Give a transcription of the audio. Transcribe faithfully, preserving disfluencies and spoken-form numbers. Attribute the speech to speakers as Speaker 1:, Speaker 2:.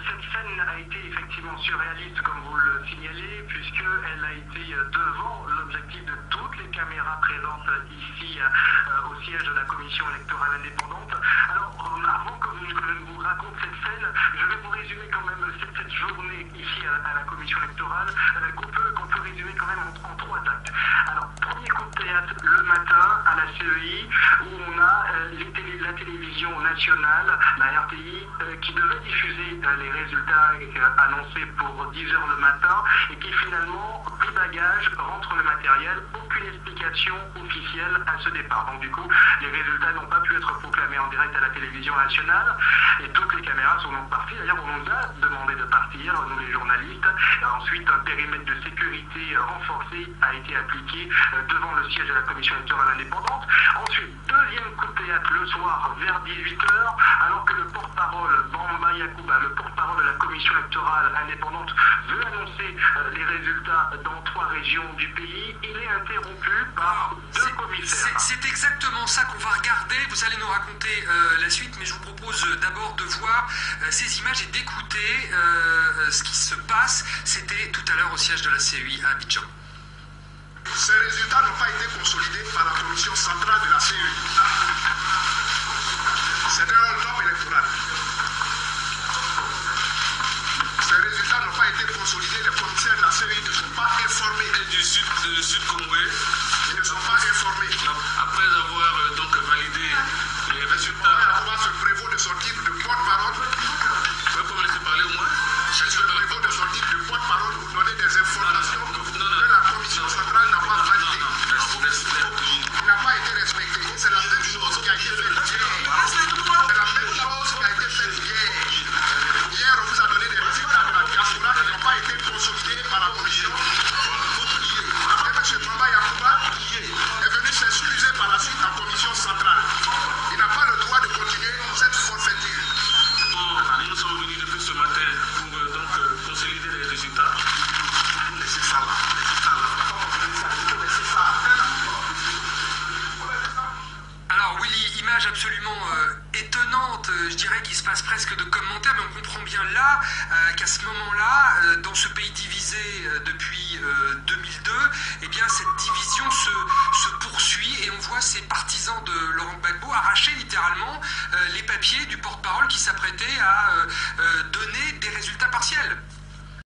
Speaker 1: cette scène a été effectivement surréaliste, comme vous le signalez, puisqu'elle a été devant l'objectif de toutes les caméras présentes ici euh, au siège de la commission électorale indépendante. Alors, euh, avant que, vous, que je vous raconte cette scène, je vais vous résumer quand même cette, cette journée ici à, à la commission électorale, euh, qu'on peut, qu'on peut résumer quand même en, en trois actes. Alors, premier coup de théâtre le matin à la C E I, où on a euh, les télé, la télévision nationale, la R T I, euh, qui devait diffuser euh, les résultats euh, annoncés pour dix heures le matin, et qui finalement, pris bagage, rentre le matériel, aucune explication officielle à ce départ. Donc du coup, les résultats n'ont pas pu être proclamés en direct à la télévision nationale, et toutes les caméras sont donc parties. D'ailleurs, on nous a demandé de partir, nous les journalistes. Et ensuite, un périmètre de sécurité renforcé a été appliqué euh, devant le siège de la commission électorale indépendante. Ensuite, deuxième coup de théâtre le soir vers dix-huit heures, alors que le porte-parole, Bamba Yacouba, le porte-parole de la commission électorale indépendante, veut annoncer euh, les résultats dans trois régions du pays, il est interrompu par deux commissaires.
Speaker 2: C'est exactement ça qu'on va regarder. Vous allez nous raconter euh, la suite, mais je vous propose euh, d'abord de voir euh, ces images et d'écouter euh, ce qui se passe. C'était tout à l'heure au siège de la C E I à Abidjan.
Speaker 3: Ces résultats n'ont pas été consolidés par la commission centrale de la C E I. C'était un top électoral. Ces résultats n'ont pas été consolidés. Les commissaires de la C E I ne sont pas informés.
Speaker 4: Et du sud, du sud congolais.
Speaker 3: Ils ne sont pas informés.
Speaker 4: Non. Après avoir euh, donc validé les résultats.
Speaker 3: On va se prévaut de sortir de porte-parole.
Speaker 4: Vous pouvez me laisser parler au moins.
Speaker 3: Je se prévaut de sortir de porte-parole pour donner des informations que la commission centrale n'a pas validées. Il n'a pas été respecté. C'est la même chose qui a été faite hier. C'est la même chose qui a été faite hier. Hier, on vous a donné des résultats de la diaspora qui n'ont pas été consolidés par la commission. Après, M. Bamba Yacouba est venu s'excuser par la suite à la commission centrale. Il n'a pas le droit de continuer cette forfaiture.
Speaker 4: Nous sommes venus depuis ce matin pour euh, donc euh, consolider les résultats.
Speaker 3: Laissez ça là. Laissez ça là. On va pas consolider ça. Il faut laisser ça.
Speaker 2: Alors Willy, image absolument euh, étonnante, euh, je dirais qu'il se passe presque de commentaires, mais on comprend bien là euh, qu'à ce moment-là, euh, dans ce pays divisé euh, depuis euh, deux mille deux, eh bien cette division se, se poursuit et on voit ces partisans de Laurent Gbagbo arracher littéralement euh, les papiers du porte-parole qui s'apprêtait à euh, euh, donner